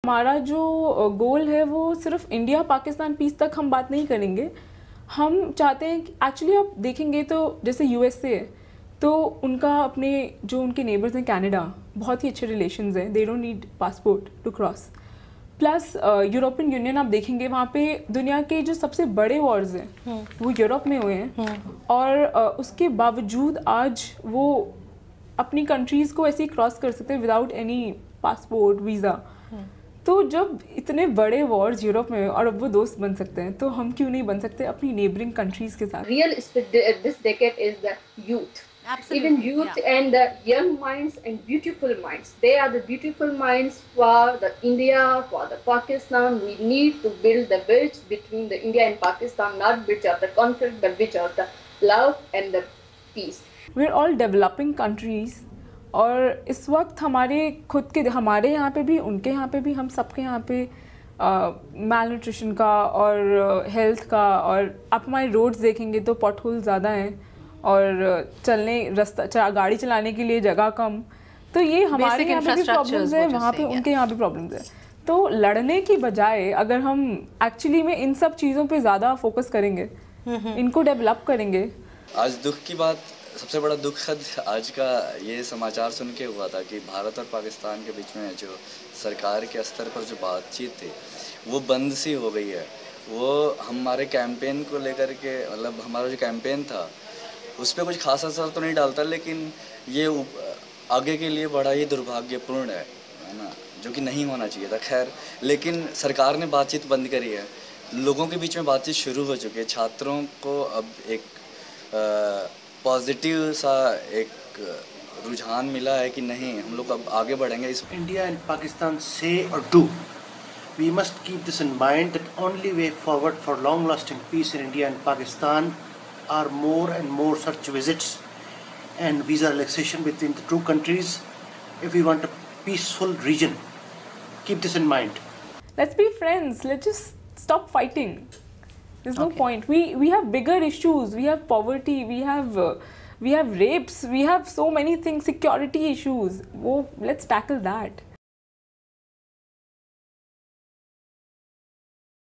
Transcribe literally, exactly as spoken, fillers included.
हमारा जो गोल है वो सिर्फ इंडिया पाकिस्तान पीस तक हम बात नहीं करेंगे। हम चाहते हैं कि एक्चुअली आप देखेंगे तो जैसे यूएसए है तो उनका अपने जो उनके नेबर्स हैं कनाडा, बहुत ही अच्छे रिलेशंस हैं, they don't need passport to cross. Plus European Union आप देखेंगे वहाँ पे दुनिया के जो सबसे बड़े वॉर्स हैं वो यूरोप में हुए हैं और uh, उसके बावजूद आज वो अपनी कंट्रीज़ को ऐसे ही क्रॉस कर सकते हैं विदाउट एनी पासपोर्ट वीज़ा। तो जब इतने बड़े वॉर्स यूरोप में और अब वो दोस्त बन सकते हैं तो हम क्यों नहीं बन सकते अपनी नेबरिंग कंट्रीज के साथ। Real this decade is the youth. Absolutely. Even youth yeah. and the young minds and beautiful minds. They are the beautiful minds for the India, for the Pakistan. We need to build the bridge between the India and Pakistan, not bridge of the conflict, but bridge of the love and the peace. We're all developing countries. और इस वक्त हमारे खुद के हमारे यहाँ पे भी उनके यहाँ पे भी हम सबके यहाँ पे मैल न्यूट्रिशन का और हेल्थ का, और आप हमारे रोड्स देखेंगे तो पॉटहोल ज़्यादा हैं और चलने रास्ता गाड़ी चलाने के लिए जगह कम। तो ये हमारे यहाँ पे भी प्रॉब्लम्स है, वहाँ पे उनके यहाँ भी प्रॉब्लम्स है। तो लड़ने की बजाय अगर हम एक्चुअली में इन सब चीज़ों पे ज़्यादा फोकस करेंगे, इनको डेवलप करेंगे। आज दुख की बात, सबसे बड़ा दुखद आज का ये समाचार सुन के हुआ था कि भारत और पाकिस्तान के बीच में जो सरकार के स्तर पर जो बातचीत थी वो बंद सी हो गई है। वो हमारे कैंपेन को लेकर के, मतलब हमारा जो कैंपेन था उस पर कुछ खासा असर तो नहीं डालता, लेकिन ये आगे के लिए बड़ा ही दुर्भाग्यपूर्ण है है ना, जो कि नहीं होना चाहिए था। खैर, लेकिन सरकार ने बातचीत बंद करी है, लोगों के बीच में बातचीत शुरू हो चुकी है। छात्रों को अब एक आ, पॉजिटिव सा एक रुझान मिला है कि नहीं, हम लोग अब आगे बढ़ेंगे। इस इंडिया एंड पाकिस्तान से और do we must keep this in mind that only way forward for long lasting peace in India and Pakistan are more and more such visits and visa relaxation between the two countries if we want a peaceful region. Keep this in mind. Let's be friends, let's just stop fighting. There's no okay. point. We we have bigger issues. We have poverty. We have uh, we have rapes. We have so many things. Security issues. Wo, let's tackle that.